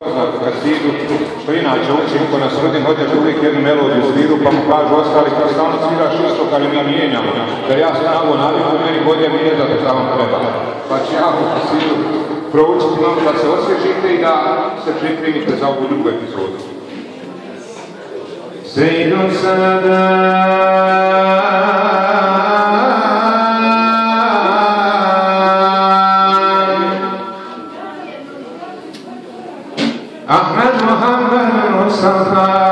Kad svidu, što inače uči niko na sredin, hoćeš uvijek jednu melodiju sviru, pa mu kažu ostali, pa stalno sviraš isto, kada mi mijenjamo. Da ja sam navo naviku, meni bolje mi je da to vam treba. Pa će ja u sviru proučiti malo da se osvježite i da se pripremite za ovu drugu epizodu. Sejdu sada Ahmed Muhammed Mustafa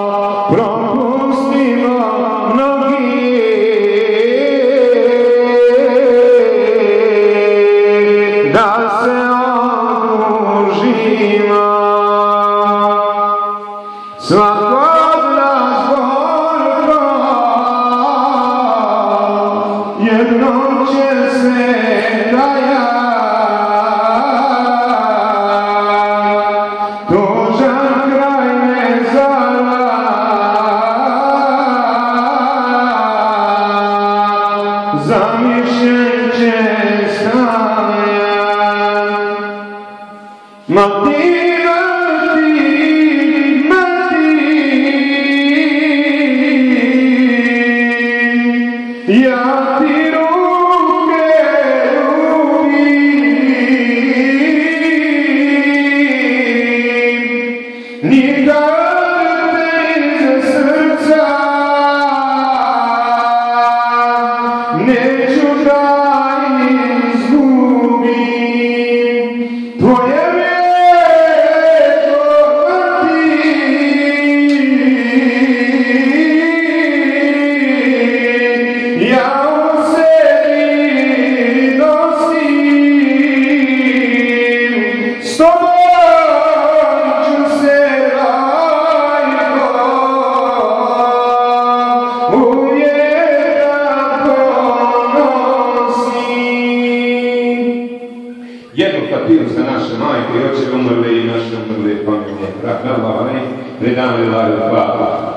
Propustimo mnogi jednom će se da ja tužan kraj me zala, zamišljen će stajat. Ma ti ja ti ruke ljubim, nikad te iza srca neću da izgubim. Tvoje jednu fatihu za naše majke i očeve umrle i naše umrle familije. Rahmatullahi, predam lillahi al-Fatiha.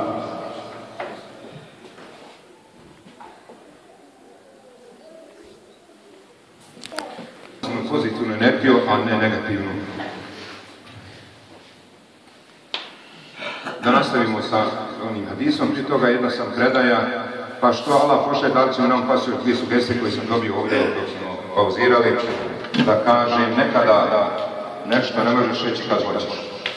Pozitivnu energiju, a ne negativnu. Da nastavimo sa onim hadisom, prije toga jedna sam predaja, pa što Allah pošalje, da li ćemo nam pasio dvije sugestije koje sam dobio ovdje dok smo pauzirali, da kažem, nekada nešto ne možeš reći kad hoćeš.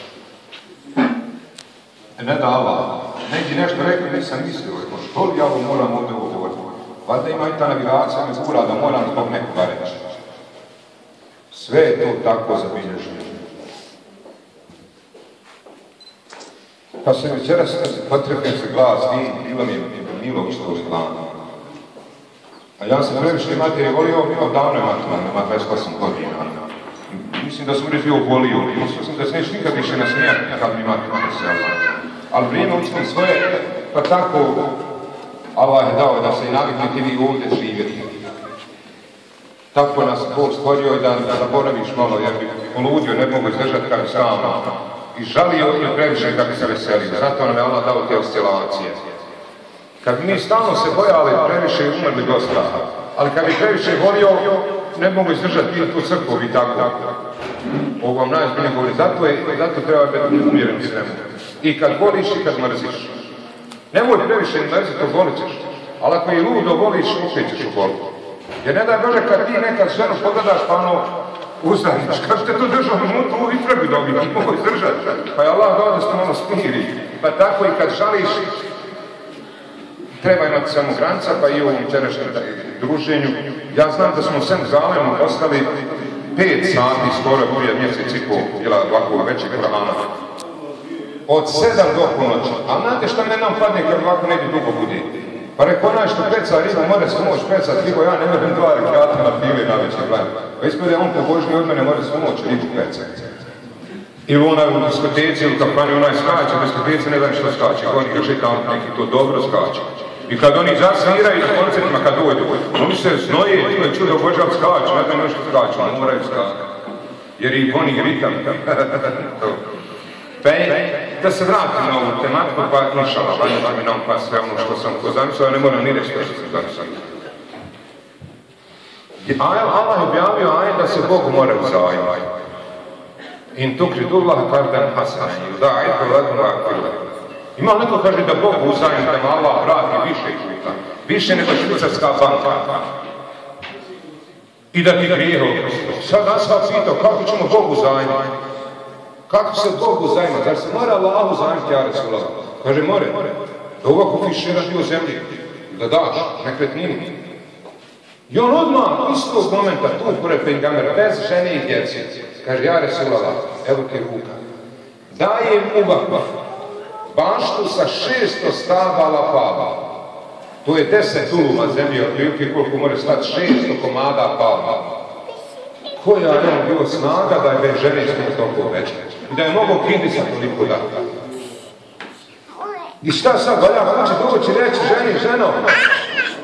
Ne da Allah, negdje nešto rekao, nisam mislio, što li ja ovo moram ovdje govoriti? Valjda ima i ta navigacija, me zbura da moram zbog nekoga reći. Sve je to tako zabilježeno. Pa se večeras potrebno se glas, bilo mi je milo što u planu. A ja sam previše materije volio, odavno je materije, ima 28 godina. Mislim da sam uvijek bio volio, mislim da se neće nikad više nasmijati kad mi materije se javlja. Ali vrijeme učinu svoje, pa tako Allah je dao da se i naviknete vi ovdje živjeti. Tako nas Bog stvorio i da zaboraviš malo, jer bi poludio, ne mogu izdržati kad bi sama. I žalio i previše kad bi se veselio. Zato nam je Allah dao te oscilacije. Kad bi mi stalno se bojali, previše i umrli do straha. Ali kad bi previše volio, ne mogu izdržati ili tu crkvu i tako. Ovo vam najzbiljnije govori. Zato treba biti umjeren svemu. I kad voliš i kad mrziš. Nemoj previše ni mrziti, to volit ćeš. Ali ako i ludo voliš, opet ćeš uvoliti. Jer ne daj Bože kad ti nekad ženu pogledaš pa ono uzdaniš, kad ste to držao minutu, ovi trebi dobiti, ti mogu izdržati. Pa je Allah dao da ste malo smiri. Pa tako i kad žališ, treba imati samo granica, pa i u ovom večerašnjem druženju. Ja znam da smo sem Zalemu ostali 5 sati, skoro prije mjesec i pol, bila ovako većeg Kur'ana. Od 7 do ponoći. A znate šta me nam padne kad ovako ne bi dugo bude? Pa rekao onaj što peca ribu, more se moći pecat ribu, ja ne moram 2 rekata na pili na večer gledam. Pa ispred on pobožniji od mene more se moći ribu pecat. Ili onaj u diskoteci ili kafani, onaj skače, u diskoteci ne znam što skače, oni kaže kao neki to dobro skače. I kad oni zasviraju na koncertima kad dođu, oni se znoje, to je čudo obožav skaču, ne znam nešto skaču, oni moraju skačati. Jer i oni ritam. Da se vratim na ovu tematiku, pa inšala, valjda će mi nam pa sve ono što sam ko zamislio, ne moram ni reći što sam zamislio. Allah je objavio ajet da se Bogu mora uzajmati. In tukridullah kardan hasan, yuda'ifu lakum akila. Ima li neko kaže da Bog uzajmi, da mu Allah vrati više puta, više nego švicarska banka. I da ti grije oprosti. Sad nas vas pitao kako ćemo Bogu uzajmati. Kako se Bog uzajma? Zar se mora Allah uzajmiti, ja Resulallah? Kaže, more. Da ovako fišira dio zemlje. Da daš nekretninu. I on odmah, istog momenta, tu pored pengamera, bez žene i djece. Kaže, ja Resulallah, evo ti ruka. Dajem u vakf baštu sa 600 stabala palma. To je 10 tuluma zemlje, otprilike koliko može stati 600 komada palma. Koja je on bio snaga da je bez žene smije toliko veće. I da je mogo kindisa toliko dati. I šta sad, valja kući doći reći ženi, ženo,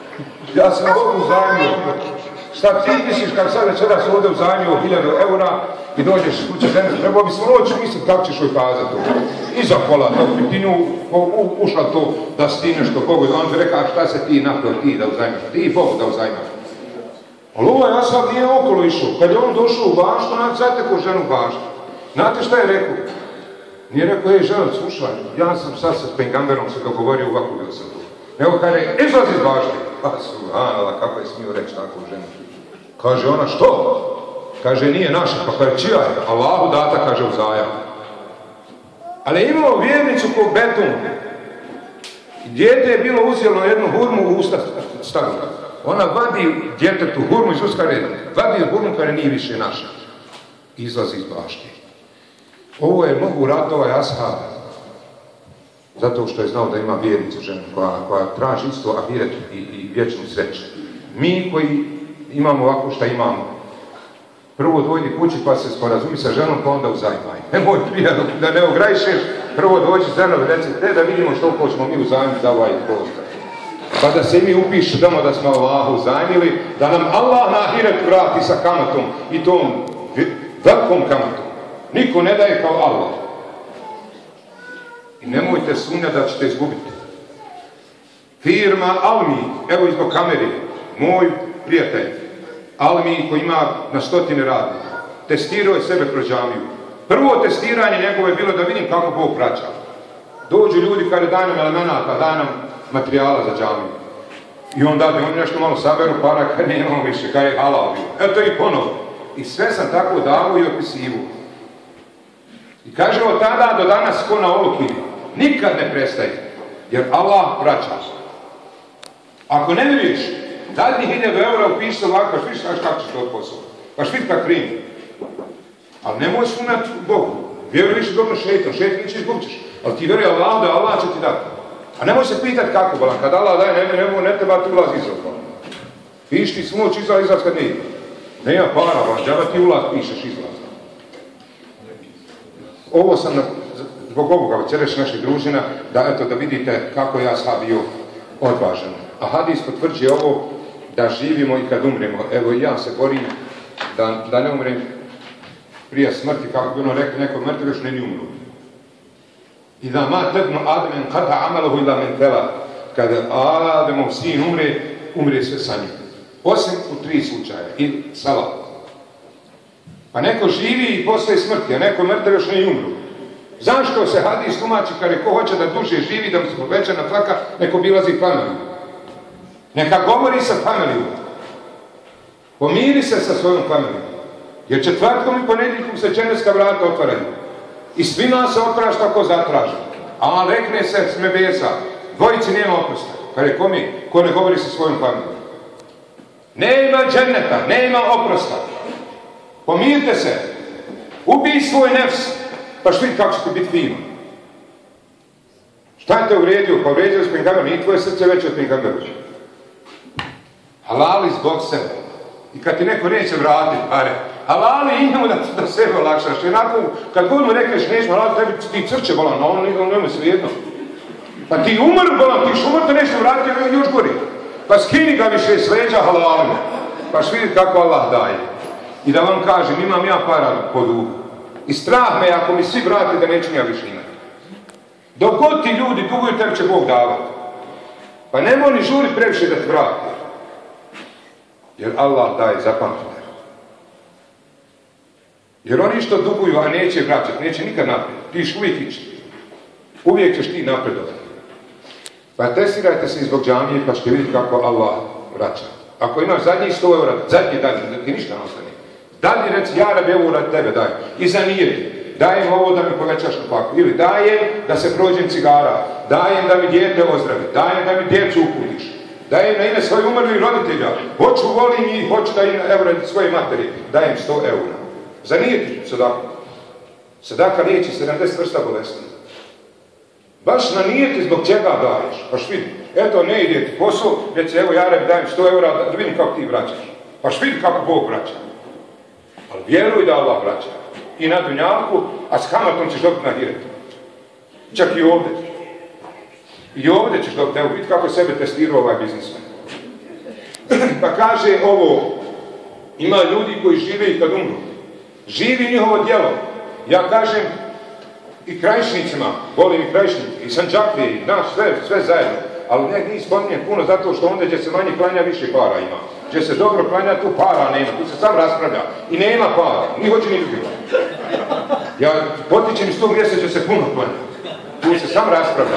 Ja sam Bogu uzajmio. Šta ti misliš kad sad večeras ovdje uzajmio 1000 eura i dođeš kuće žene, trebao bi svoj noć misliti kako ćeš joj kazati to. Iza kola, to bi ti nju ušla to da si ti nešto Bogu. On bi rekao, šta se ti napravio ti da uzajmaš? Ti Bogu da uzajmaš. Ali ovaj ashab nije okolo išao. Kad je on došao u baštu, on zatekao ženu u baštu. Znate šta je rekao? Nije rekao, žena, slušaj, ja sam sad sa Pengamberom se dogovorio, ovako bilo sam tu. Nego kada je, izlazi iz bašte. Pa subhanallah, kako je smio reći tako u ženu. Kaže ona, što? Kaže, nije naša, pa kaže, čija je? Allahu data, kaže, uzajam. Ali je imao vjernicu ko beton. Dijete je bilo uzelo jednu hurmu u usta stavila. Ona vadi djetetu hurmu iz usta reda. Vadi hurmu kada nije više naša. Izlazi iz bašte. Ovo je mogu raditi ovaj ashab. Zato što je znao da ima vjernicu ženu koja traži isto ahiret i vječnu sreću. Mi koji imamo ovako šta imamo, prvo dojdi kući pa se sporazumi sa ženom pa onda uzajmaj. Nemoj prije da ne ograjšeš, prvo dođi s ženom i reci da vidimo što hoćemo mi uzajmiti za ovaj prostor. Pa da se i mi upišu doma da smo Allahu uzajmili, da nam Allah na ahiret vrati sa kamatom i tom velikom kamatom. Niko ne daje kao Allah. I nemojte sumnjati da ćete izgubiti. Firma Almi, evo izbog kamere, moj prijatelj, Almi koji ima na 100 radnika, testirao je sebe kroz džamiju. Prvo testiranje njegove je bilo da vidim kako Bog vraća. Dođu ljudi kada daj nam elemenata, daj nam materijala za džamiju. I onda oni nešto malo saberu para kad nemamo više, kad je halal bio. Eto i ponovo. I sve sam tako davo i opisivo. I kaže od tada do danas ko na olukini, nikad ne prestaje, jer Allah vraća. Ako ne vjeriš, dadni 1000 eura upiši se ovako, paš vidiš kako ćeš to posao. Paš vidi kak krimi. Ali nemoj sumnjati Bogu. Vjeruj više dobro šeitan neće izgubit ćeš. Ali ti vjeruj Allah da Allah će ti dati. A nemoj se pitati kako, bolan, kad Allah daje, ne treba ti ulaz izraz. Piši ti smoć izlaz kad nije. Nema para, bolan, džaba ti ulaz pišeš izlaz. Ovo sam zbog ovoga večeraš naših družina, da vidite kako ja sam bio odvažan. A hadis potvrđuje ovo da živimo i kad umremo. Evo i ja se borim da ne umrem prije smrti, kako bi ono rekli, neko mrtvo još ne ni umru. I da ma tebnu Ademen kata amalahu ila men tela. Kada Ademov sin umre sve sa njim. Osim u 3 slučaja. I salat. Pa neko živi i posle smrti, a neko mrtav još ne umru. Zašto se hadis tumači kada ko hoće da duže živi, da mu se poveća na tlaka, neko bilazi familiju. Neka govori sa familijom. Pomiri se sa svojom familijom. Jer četvrtkom i ponedjeljkom se dženevska vrata otvaraju. I svima se oprašta ko zatraži. A rekne se s nebesa, dvojici nema oprosta. Kada komi, ko ne govori sa svojom familijom. Nema dženeta, nema oprosta. Pomirite se, ubij svoj nefs, pa što vidi kako ćete biti fino. Šta je te uvrijedio? Pa uvrijedio s Pengamberom, nije tvoje srce veće od Pengambera. Halali zbog sebe. I kad ti neko neće vratiti pare, halali imamo da sebe olakšaš. Jednako, kad god mu rekneš nećemo halali, tebi ti crče bolan, no on nema svejedno. Pa ti umr bolan, ti umr te nešto vratiti, još gori. Pa skini ga više s leđa halalima. Pa što vidite kako Allah daje. I da vam kažem, imam ja para po dugu. I strah me ako mi svi vrati da neću ja više imati. Dok god ti ljudi duguju, tebi će Bog davati. Pa nemoj ni žuriti previše da ti vrati. Jer Allah daje, zapamtite. Jer oni što duguju, a neće vraćati, neće nikad naprijed. Ti ćeš uvijek ići. Uvijek ćeš ti napredovati. Pa testirajte se zbog džamije pa ćete vidjeti kako Allah vraća. Ako imaš zadnjih 100 eura, zadnji dan, da ti ništa ne ostane. Dalje reci, ja rabi ovo radi tebe daj. I zanijeti. Dajem ovo da mi povećaš na paku. Ili dajem da se prođem cigara. Dajem da mi dijete ozdravi. Dajem da mi djecu uputiš. Dajem na ime svojih umrlih roditelja. Hoću, volim i hoću da ima eura svoje materi. Dajem 100 eura. Zanijeti sadaku. Sadaka liječi 70 vrsta bolesti. Baš na nijeti zbog čega daješ. Paš vidi. Eto, ne ide ti posao, reci, evo ja rabi dajem 100 eura da vidim kako ti vraćaš. Paš vidi kako Bog vraća. Ali vjeruj da Allah vraća. I na dunjalku, a s kamatom ćeš dobiti na hiretu. Čak i ovdje. I ovdje ćeš dobiti. Evo, vidi kako je sebe testirao ovaj biznismen. Pa kaže ovo, ima ljudi koji žive i kad umru. Živi njihovo djelo. Ja kažem i Krajišnicima, volim i Krajišnike, i Sanđaklije, i nas sve zajedno. Ali ne spominjem puno zato što onda gdje se manje klanja više para ima. Gdje se dobro klanja, tu para nema, tu se sam raspravlja. I nema para, ni hoće ni ljubila. Ja potičem iz tog mjesta gdje se puno klanja. Tu se sam raspravlja.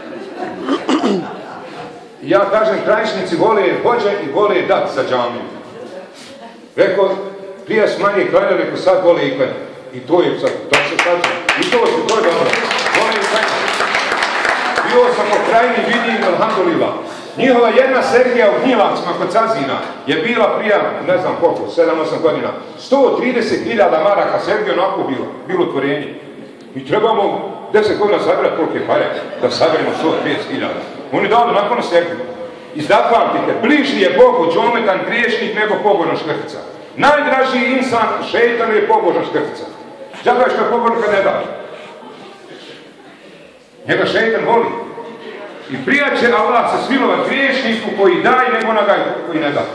Ja kažem, Krajišnici vole hođe i vole dat sa džamiju. Rekao, prije su manje klanja, rekao sad vole i klanja. I to je sad, to se kaže. I to je dobro. Vole i klanja. Bio sam po krajini, vidim, alhamdulillah. Njihova jedna Sergija u Gnjilacima kod Cazina je bila prije, ne znam koliko, 7-8 godina. 130.000 maraka Sergija onako bilo tvorenje. Mi trebamo 10 godina sabirati kolike pare, da sabirimo 130.000. Oni dali nakon na Sergiju. I zapamtite, bliži je Bogu džometan griješnik nego pobožna škrtica. Najdražiji insan šeitan je pobožna škrtica. Džaba što je pobožna kad ne da. Njega šeitan voli. I prije će Allah se smilovat griješniku koji daje nego onaj koji ne da.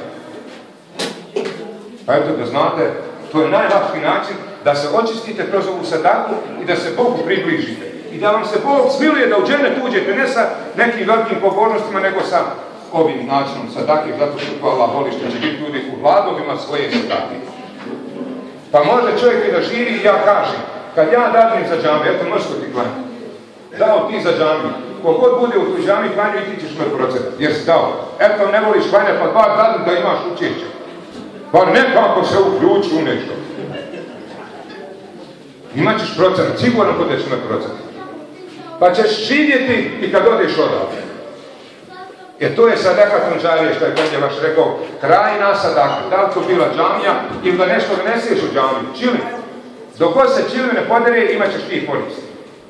Pa eto da znate, to je najlakši način da se očistite kroz ovu sadaku i da se Bogu približite. I da vam se Bog smiluje da u džennet uđete ne sa nekim velikim pobožnostima nego sa ovim načinom sadake, zato što to Allah voli što će biti ljudi u hladovima svoje sadake. Pa može čovjek i da živi i ja kažem, kad ja dadim za džamiju, eto mrsko ti klanjati. Dao ti za džamiju. Kogod bude u tu džamiju klanju i ti ćeš me procetati. Jer si dao. Eto ne voliš klanjati, pa bar dadim da imaš učešće. Bar nekako se uključi u nešto. Imaćeš procenat, sigurno budeš me procetati. Pa ćeš živjeti i kad odeš odavde. Jer to je sadaka tunđarije što je Benje vaš rekao, krajna sadaka. Da li to bila džamija ili da nešto doneseš u džamiju. Čili. Dok god se čili ne podere, imat ćeš ti koristi.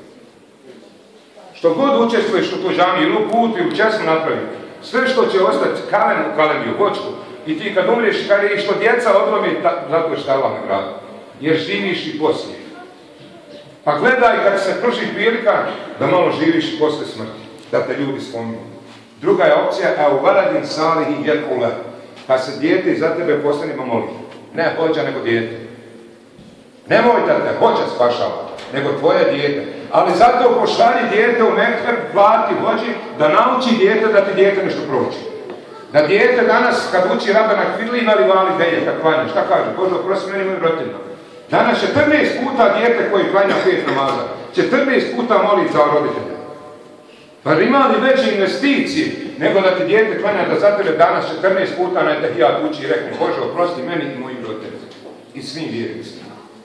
Što god učestvuješ u tu džamiju, ili u putu, ili u česmu napraviti, sve što će ostati kalen u kalemiju, vočku, i ti kad umriješ, i što djeca odlomi, zato je šta Allah nagrada. Jer živiš i poslije. Pa gledaj kad se pruži prilika, da malo živiš i poslije smrti, da te ljudi spominju. Druga je opcija, a u valadin salih i djelkule, kad se dijete za tebe posljednjima moli. Ne hođa, nego dijete. Nemoj da te hođa spašava, nego tvoje dijete. Ali zato pošalji dijete u mekter, plati hođi, da nauči dijete da ti dijete nešto prouči. Da dijete danas, kad uči Rabana Kvidli, imali vali deje, kad klanja, šta kaže? Bože, oprosti meni mojim roditeljima. Danas 14 puta dijete koji klanja 5 namaza, 14 puta moli za roditelje. Pa ima li veće investicije nego da ti dijete klanja da za tebe danas 14 puta na etahijat uči i rekne, Bože, oprosti meni i mojim roditeljima. I svim vjernicima.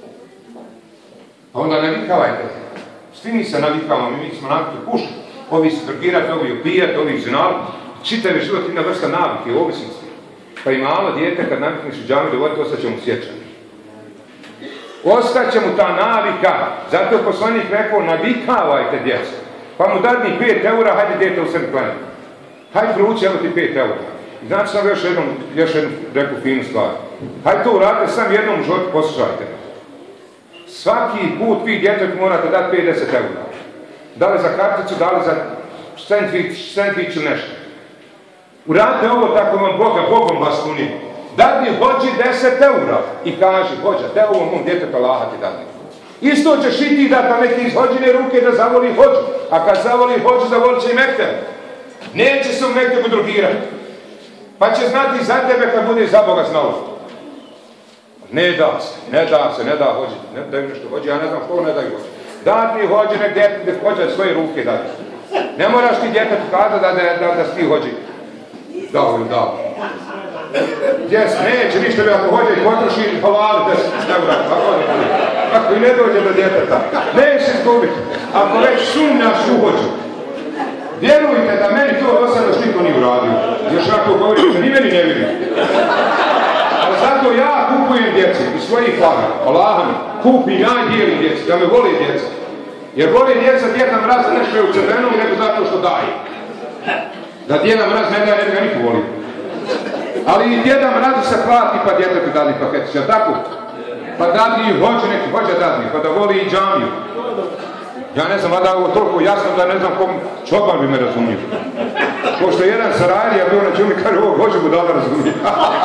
Pa onda navikavajte. Svi mi se navikavamo, mi smo navikli pušati. Ovi se drogirati, ovi opijati, ovi zinali. Čitav je život jedna vrsta navike, ovisnosti. Pa i malo dijete kad navikneš u džamiju dovoditi, ostaće mu sjećanje. Ostaće mu ta navika. Zato je poslanik rekao, navikavajte djecu. Pa mu dadni 5 eura, hajde dijete u sredi klanja. Hajde prouči, evo ti 5 eura. I znači sam još jednu rekao finu stvar. Hajde to uradite sam jednom u životu, poslušajte. Svaki put vi djetetu morate dati 50 eura. Da li za karticu, da li za sandvič ili nešto. Uradite ovo tako vam Bogom vas puni. Dadni hođi 10 eura i kaži, hođa, te ovo mom djetetu Allaha ti dadni. Isto ćeš i ti dati na neke iz hođine ruke da zavoli hođu. A kad zavoli hođu, zavolit će i mekter. Neće se u mekteru drogirati. Pa će znati za tebe kad bude za Boga znalo. Ne da hođi. Ne daju nešto hođi, ja ne znam što ne daju hođi. Dadni hođi, nek djete hođa svoje ruke dati. Ne moraš ti djetetu kazati da si ti hođi. Dao. Djes, neće ništa bi ako hođe i potroši havali 10 eura. Ako i ne dođe do djeteta. Neće izgubiti. Ako već sumnjaš u hođu. Vjerujte da meni to do sada što niko nije uradio. Još ako govorite, ni meni ne vidi. Ali zato ja kupujem djeci iz svojih para. Allaha mi. Kupim ja i dijelim djeci. Da me voli djeca. Jer voli djeca, Djeda Mraz nešto je u crvenom nego zato što daje. Da Djeda Mraz ne daje, ne bi ga niko volio. Ali i Djeda Mrazu se plati pa djetetu dali paketić, jel tako? Pa dadni i hođe, neki hođa dadni, pa da voli i džamiju. Ja ne znam, a da je ovo toliko jasno da ne znam kom čoban bi me razumio. Pošto jedan Sarajlija bio na čuli, kaže, ovo Bože mu da razumije.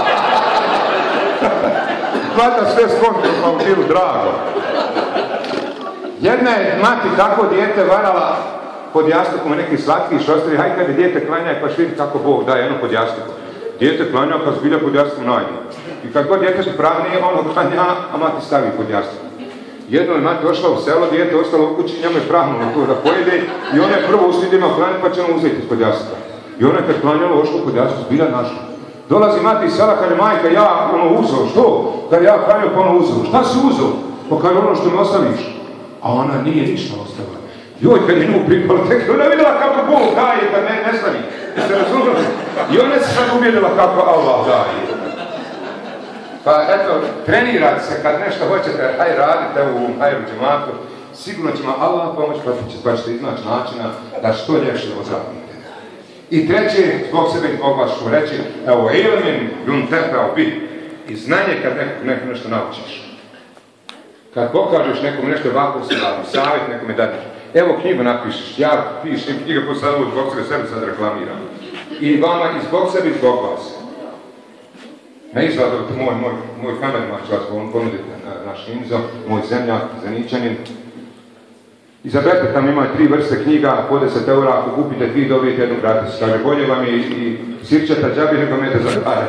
Hvata sve skonto, pa mu bilo drago. Jedna je mati tako dijete varala pod jastukom neki slatki šostri, haj kad je dijete klanja, pa vidi kako Bog daje jedno pod jastukom. Dijete klanja, pa zbilja pod jastukom najde. I kad god dijete su pravnije, ono klanja, a mati stavi pod jastukom. Jedno je mati došla u selo, dijete ostalo u kući, njemu je prahnulo to da pojede i ona je prvo usvidima klanjati, pa će ono uzeti ispod jastuka. I ona je kad klanjala, ošla pod jastuk, zbilja našla. Dolazi mati iz sela, kada je majka, ja ono uzeo, što? Kad ja klanjao, pa ono uzeo. Šta si uzeo? Pa kada ono što mi ostaviš. A ona nije ništa ostavila. Joj, kad je nju pripala, tek ona vidjela kako Bog daje kad ne stavi. Jeste razumeli? I ona se sad uvjerila kako Allah daje. Pa eto, trenirate se kad nešto hoćete, haj radite u hajru džematu, sigurno će vam Allah pomoći pa ćete iznaći načina da što ljepše ozapnite. I treće, zbog sebe i zbog vas ću reći, evo, ilmin jun tefeo bi, i znanje kad neko nešto naučiš. Kad pokažeš nekom nešto ovako se radi, savjet nekome dadeš. Evo knjigu napišeš, ja pišem knjiga po sad zbog sebe sad reklamiram. I vama i zbog sebe i zbog vas. Na izgled, moj kamerman će vas ponuditi naš Inzo, moj zemljak, Zeničanin. Izaberite tam imaju 3 vrste knjiga, po 10 eura, ako kupite 2 dobijete jednu gratis. Kaže, bolje vam je i sirčeta džabi nego mete za pare.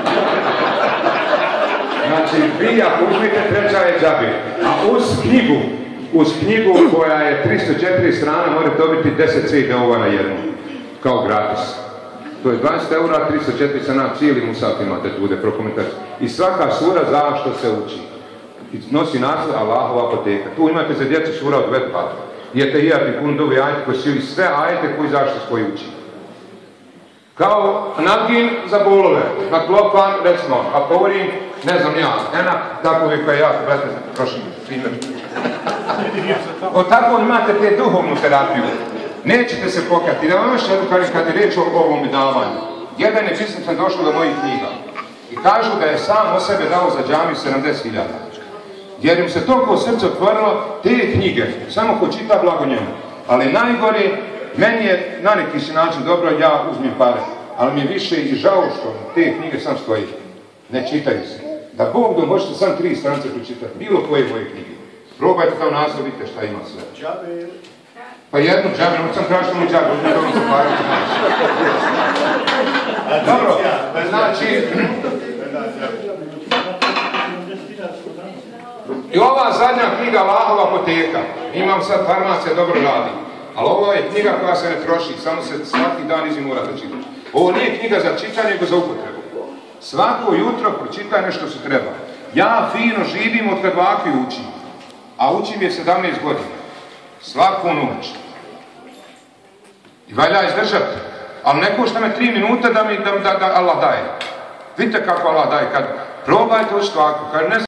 Znači, vi ako uzmite, treća je džabi. A uz knjigu koja je 304 strana, morate dobiti 10 CD-ova na jednu, kao gratis. To je 20 eura, 304 strana, cijeli musaf imate tu, prokomentarci. I svaka sura za što se uči. I nosi naslov Allahova apoteka. Tu imate za djecu sura od Vedpata. Jete hiljadni pun dobi ajete koji su sve ajete koji zašto koji uči. Kao nagin za bolove, na klopan, recimo, a govorim, ne znam ja, enak, tako vi kao ja, brate, prošli primjer. Od tako imate te duhovnu terapiju. Nećete se pokati. Da vam još jednu kažem kad je riječ o ovom davanju. Jedan je čisto sam došao do mojih knjiga. I kažu da je sam o sebe dao za džamiju 70.000. Jer im se toliko srce otvorilo, te knjige, samo ko čita blago njemu. Ali najgore, meni je na neki si način dobro, ja uzmem pare. Ali mi je više i žao što te knjige sam stoji. Ne čitaju se. Da Bog da možete sam 3 stranice pročitati. Bilo koje moje knjige. Probajte kao naslov, vidite šta ima sve. Pa jednu džabe, sam tražio mu džabe, uzme to se pare. Dobro, znači... I ova zadnja knjiga Allahova apoteka. Imam sad farmacija, dobro radi. Ali ovo je knjiga koja se ne troši, samo se svaki dan izi morate čitati. Ovo nije knjiga za čitanje, nego za upotrebu. Svako jutro pročitaj nešto se treba. Ja fino živim od kad ovakvi učim. A učim je 17 godina. Svaku noć. I valja izdržati. Ali ne košta me 3 minuta da Allah daje. Vidite kako Allah daje. Kad probajte učiti ovako.